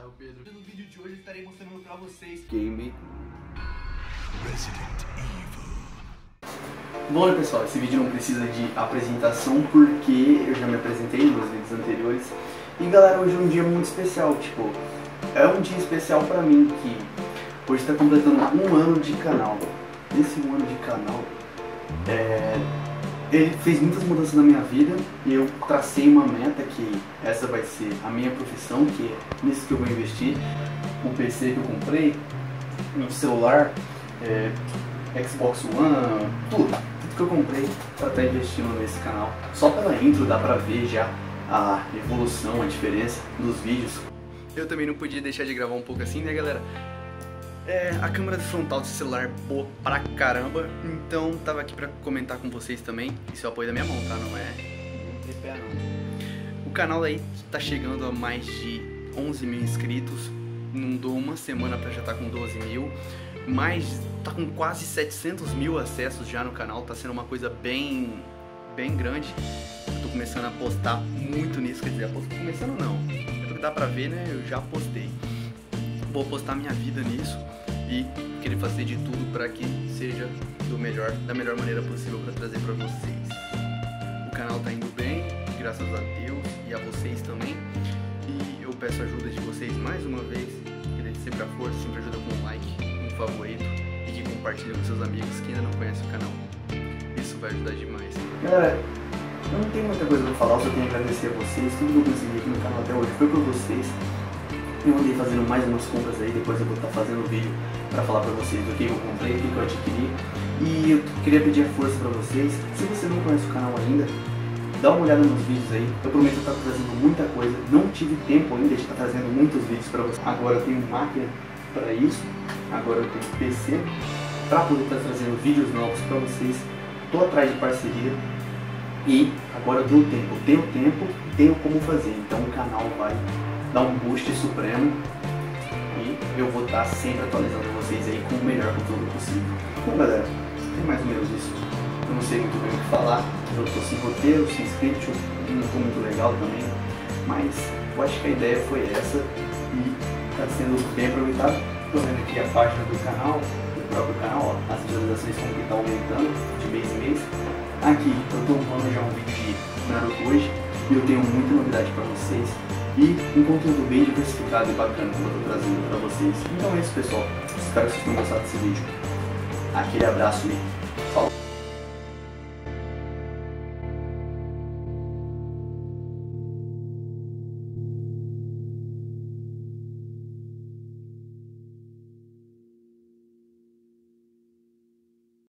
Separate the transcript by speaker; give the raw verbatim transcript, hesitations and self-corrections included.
Speaker 1: o Pedro. No vídeo de hoje eu estarei mostrando pra vocês
Speaker 2: Game
Speaker 1: Resident Evil.
Speaker 2: Bom, pessoal, esse vídeo não precisa de apresentação porque eu já me apresentei nos vídeos anteriores. E galera, hoje é um dia muito especial, tipo, é um dia especial pra mim que hoje está completando um ano de canal. Esse um ano de canal, é, ele fez muitas mudanças na minha vida e eu tracei uma meta que essa vai ser a minha profissão, que é nisso que eu vou investir. O P C que eu comprei, meu celular, é, Xbox One, tudo, tudo que eu comprei para estar investindo nesse canal. Só pela intro dá pra ver já a evolução, a diferença dos vídeos. Eu também não podia deixar de gravar um pouco assim, né galera? É, a câmera frontal do celular é boa pra caramba, então tava aqui pra comentar com vocês também. Isso é o apoio da minha mão, tá? Não é um tripé não. O canal aí tá chegando a mais de onze mil inscritos. Não dou uma semana pra já estar tá com doze mil. Mas tá com quase setecentos mil acessos já no canal. Tá sendo uma coisa bem, bem grande. Eu tô começando a postar muito nisso, quer dizer, tô começando não. Pelo que dá pra ver, né, eu já postei. Vou postar minha vida nisso e querer fazer de tudo para que seja do melhor, da melhor maneira possível para trazer para vocês. O canal tá indo bem, graças a Deus e a vocês também. E eu peço a ajuda de vocês mais uma vez, que dê sempre a força, sempre ajuda com um like, um favorito e que compartilhe com seus amigos que ainda não conhecem o canal. Isso vai ajudar demais. Galera, eu não tenho muita coisa para falar, só tenho a agradecer a vocês. Tudo que eu consegui aqui no canal até hoje foi por vocês. Eu andei fazendo mais umas compras aí, depois eu vou estar fazendo vídeo para falar para vocês do que eu comprei, o que eu adquiri. E eu queria pedir a força para vocês, se você não conhece o canal ainda, dá uma olhada nos vídeos aí. Eu prometo estar trazendo muita coisa, não tive tempo ainda de estar trazendo muitos vídeos para vocês. Agora eu tenho máquina para isso, agora eu tenho P C para poder estar trazendo vídeos novos para vocês. Estou atrás de parceria e agora eu deu tempo, tenho tempo, tenho como fazer, então o canal vai dar um boost supremo e eu vou estar sempre atualizando vocês aí com o melhor conteúdo possível. Bom galera, é mais ou menos isso. Eu não sei muito bem o que falar, eu tô sem roteiro, sem script, não tô muito legal também, mas eu acho que a ideia foi essa e está sendo bem aproveitado. Tô vendo aqui a página do canal, do próprio canal, ó, as visualizações como que tá aumentando de mês em mês. Aqui eu tô upando já um vídeo de Naruto hoje e eu tenho muita novidade para vocês. E um conteúdo bem diversificado e bacana que eu estou trazendo para vocês. Então é isso pessoal, espero que vocês tenham gostado desse vídeo. Aquele abraço e falou!